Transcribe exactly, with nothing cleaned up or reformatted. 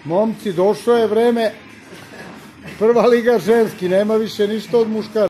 Momci, došlo je vreme. Prva liga ženski, nema više ništa od muškara.